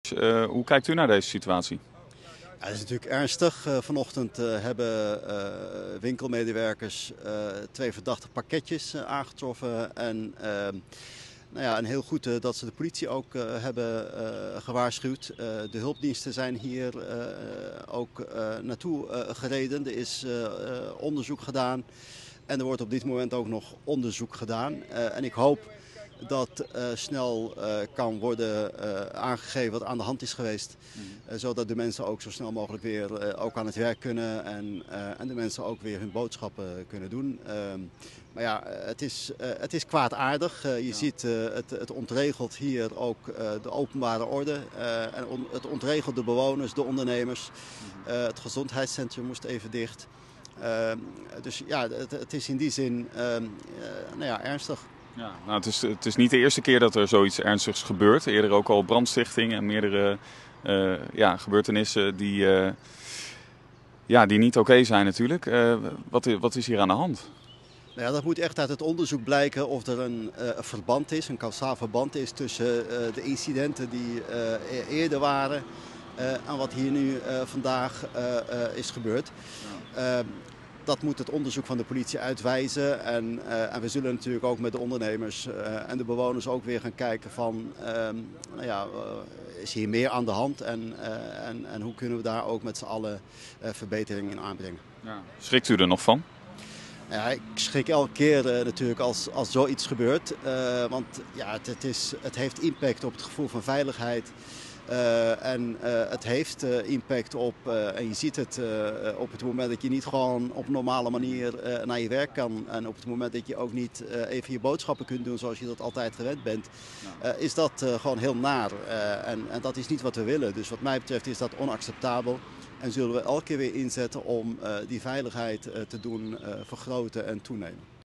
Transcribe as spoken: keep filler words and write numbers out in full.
Uh, hoe kijkt u naar deze situatie? Ja, het is natuurlijk ernstig. Uh, vanochtend uh, hebben uh, winkelmedewerkers uh, twee verdachte pakketjes uh, aangetroffen. En uh, nou ja, en heel goed uh, dat ze de politie ook uh, hebben uh, gewaarschuwd. Uh, de hulpdiensten zijn hier uh, ook uh, naartoe uh, gereden. Er is uh, uh, onderzoek gedaan. En er wordt op dit moment ook nog onderzoek gedaan. Uh, en ik hoop dat uh, snel uh, kan worden uh, aangegeven wat aan de hand is geweest. Uh, zodat de mensen ook zo snel mogelijk weer uh, ook aan het werk kunnen en, uh, en de mensen ook weer hun boodschappen kunnen doen. Uh, maar ja, het is, uh, het is kwaadaardig. Uh, je ja. ziet uh, het, het ontregelt hier ook uh, de openbare orde. Uh, en on, het ontregelt de bewoners, de ondernemers. Uh, het gezondheidscentrum moest even dicht. Uh, dus ja, het, het is in die zin uh, uh, nou ja, ernstig. Ja, nou, het, is, het is niet de eerste keer dat er zoiets ernstigs gebeurt. Eerder ook al brandstichting en meerdere uh, ja, gebeurtenissen die, uh, ja, die niet oké zijn natuurlijk. Uh, wat, wat is hier aan de hand? Nou ja, dat moet echt uit het onderzoek blijken of er een, uh, een verband is, een kausaal verband is tussen uh, de incidenten die uh, eerder waren uh, en wat hier nu uh, vandaag uh, uh, is gebeurd. Ja. Uh, Dat moet het onderzoek van de politie uitwijzen. En, uh, en we zullen natuurlijk ook met de ondernemers uh, en de bewoners ook weer gaan kijken van, uh, nou ja, uh, is hier meer aan de hand en, uh, en, en hoe kunnen we daar ook met z'n allen uh, verbeteringen in aanbrengen. Ja. Schrikt u er nog van? Ja, ik schrik elke keer uh, natuurlijk als, als zoiets gebeurt. Uh, want ja, het, het, is, het heeft impact op het gevoel van veiligheid. Uh, en uh, het heeft uh, impact op, uh, en je ziet het uh, op het moment dat je niet gewoon op een normale manier uh, naar je werk kan. En op het moment dat je ook niet uh, even je boodschappen kunt doen zoals je dat altijd gewend bent. Uh, is dat uh, gewoon heel naar. Uh, en, en dat is niet wat we willen. Dus wat mij betreft is dat onacceptabel. En zullen we elke keer weer inzetten om uh, die veiligheid uh, te doen uh, vergroten en toenemen.